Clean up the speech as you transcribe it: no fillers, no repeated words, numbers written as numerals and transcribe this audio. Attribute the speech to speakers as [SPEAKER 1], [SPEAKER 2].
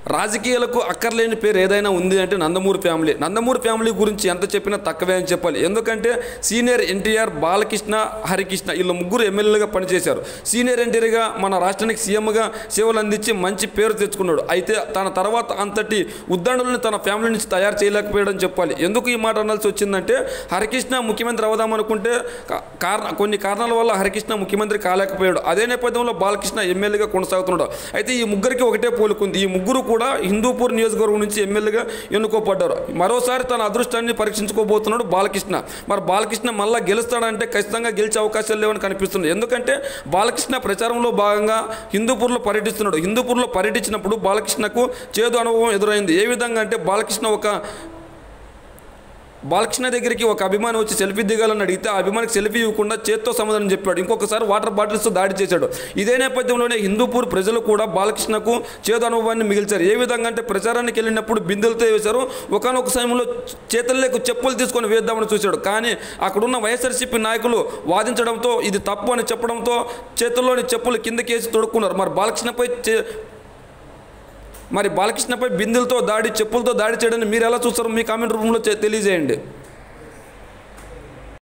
[SPEAKER 1] రాజకీయాలకు అక్కర్లేని పేరు ఏదైనా ఉంది అంటే నందమూరి ఫ్యామిలీ. నందమూరి ఫ్యామిలీ గురించి ఎంత చెప్పినా తక్కువే అని చెప్పాలి. ఎందుకంటే సీనియర్ ఎన్టీఆర్, బాలకృష్ణ, హరికృష్ణ వీళ్ళు ముగ్గురు ఎమ్మెల్యేలుగా పనిచేశారు. సీనియర్ ఎన్టీఆర్గా మన రాష్ట్రానికి సీఎంగా సేవలు అందించి మంచి పేరు తెచ్చుకున్నాడు. అయితే తన తర్వాత అంతటి ఉద్దండులను తన ఫ్యామిలీ నుంచి తయారు చేయలేకపోయాడని చెప్పాలి. ఎందుకు ఈ మాట అనాల్సి వచ్చిందంటే హరికృష్ణ ముఖ్యమంత్రి అవుదామనుకుంటే కొన్ని కారణాల వల్ల హరికృష్ణ ముఖ్యమంత్రి కాలేకపోయాడు. అదే నేపథ్యంలో బాలకృష్ణ ఎమ్మెల్యేగా కొనసాగుతున్నాడు. అయితే ఈ ముగ్గురికి ఒకటే పోలుకుంది. ఈ ముగ్గురు కూడా హిందూపూర్ నియోజకవర్గం నుంచి ఎమ్మెల్యేగా ఎన్నుకోబడ్డారు. మరోసారి తన అదృష్టాన్ని పరీక్షించుకోబోతున్నాడు బాలకృష్ణ. మరి బాలకృష్ణ మళ్ళీ గెలుస్తాడంటే ఖచ్చితంగా గెలిచే అవకాశాలు లేవని కనిపిస్తుంది. ఎందుకంటే బాలకృష్ణ ప్రచారంలో భాగంగా హిందూపూర్లో పర్యటిస్తున్నాడు. హిందూపూర్లో పర్యటించినప్పుడు బాలకృష్ణకు చేదు అనుభవం ఎదురైంది. ఏ విధంగా అంటే బాలకృష్ణ దగ్గరికి ఒక అభిమాని వచ్చి సెల్ఫీ దిగాలని అడిగితే ఆ అభిమానికి సెల్ఫీ ఇవ్వకుండా చేత్తో సమాధానం చెప్పాడు. ఇంకొకసారి వాటర్ బాటిల్స్తో దాడి చేశాడు. ఇదే నేపథ్యంలోనే హిందూపూర్ ప్రజలు కూడా బాలకృష్ణకు చేదు అనుభవాన్ని మిగిల్చారు. ఏ విధంగా అంటే ప్రచారానికి వెళ్ళినప్పుడు బిందెలతో వేశారు. ఒకనొక సమయంలో చేతుల్లోకి చెప్పులు తీసుకొని వేద్దామని చూశాడు. కానీ అక్కడున్న వైఎస్ఆర్సీపీ నాయకులు వాదించడంతో ఇది తప్పు అని చెప్పడంతో చేతుల్లోని చెప్పులు కిందకేసి తొడుక్కున్నారు. మరి బాలకృష్ణపై బిందెలతో దాడి, చెప్పులతో దాడి చేయడాన్ని మీరు ఎలా చూస్తారో మీ కామెంట్ రూమ్లో తెలియజేయండి.